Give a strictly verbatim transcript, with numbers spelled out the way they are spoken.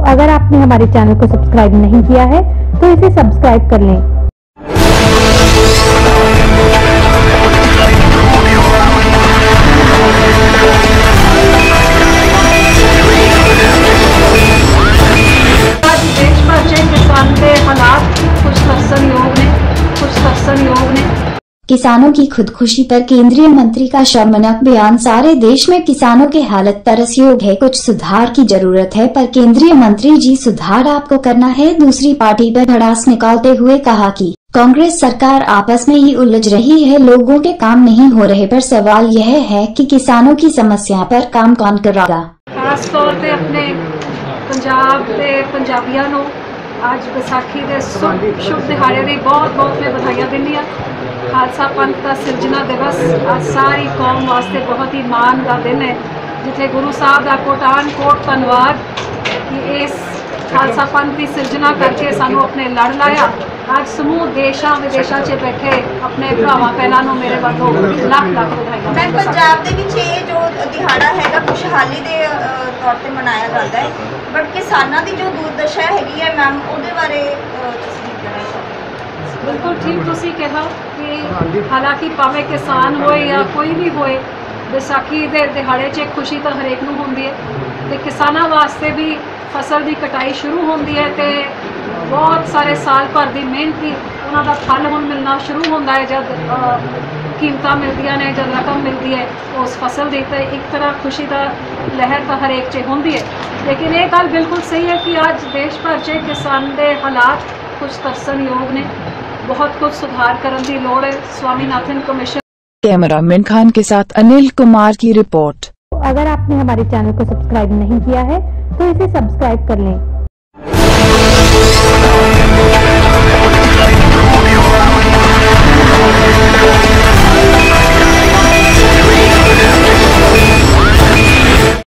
अगर आपने हमारे चैनल को सब्सक्राइब नहीं किया है तो इसे सब्सक्राइब कर लें। आज देश भर के किसान के हालात कुछ तरसनयोग ने कुछ तरसनयोग ने किसानों की खुदकुशी पर केंद्रीय मंत्री का शर्मनाक बयान। सारे देश में किसानों की हालत तरसयोग है, कुछ सुधार की जरूरत है, पर केंद्रीय मंत्री जी सुधार आपको करना है। दूसरी पार्टी पर भड़ास निकालते हुए कहा कि कांग्रेस सरकार आपस में ही उलझ रही है, लोगों के काम नहीं हो रहे। पर सवाल यह है कि किसानों की समस्या पर काम कौन करेगा। खास तौर पे अपने पंजाब के पंजाबियों को आज विसाखी के शुभ दिहाड़े की बहुत बहुत मैं बधाइयां दिंदी। खालसा पंथ का सिरजना दिवस आज सारी कौम वास्ते बहुत ही मान का दिन है, जिथे गुरु साहब का कोटान कोट धन्यवाद कि इस खालसा पंथ की सिरजना करके सानू अपने लड़ लाया। आज समूह देशा विदेशा च बैठे अपने भरावां भैनों मेरे वालों लख लख बधाइयां। मैं पंजाब दे विच ये जो दिहाड़ा है खुशहाली के तौर पर मनाया जाता है, बट किसानों की जो दुर्दशा हैगी है मैम उसके बारे तस्वीर करना चाहती। बिल्कुल ठीक तुसी कहा कि हालांकि भावे किसान होए या कोई भी होए, विसाखी दे दिहाड़े च खुशी तो हरेक नूं हुंदी है, ते किसानां वास्ते भी फसल की कटाई शुरू होंदी है, ते बहुत सारे साल भर की मेहनत की उन्हां दा फल हुण मिलना शुरू होंदा है। जब कीमतां मिलदियां ने, जब रकम मिलती है उस फसल की, तो एक तरह खुशी का लहर तो हरेक च होंदी है। लेकिन ये गल बिल्कुल सही है कि आज देश भर च किसान के हालात कुछ तरसनयोग ने, बहुत कुछ सुधार करने की लोड़ है। स्वामीनाथन कमीशन। कैमरामैन खान के साथ अनिल कुमार की रिपोर्ट। अगर आपने हमारे चैनल को सब्सक्राइब नहीं किया है तो इसे सब्सक्राइब कर लें।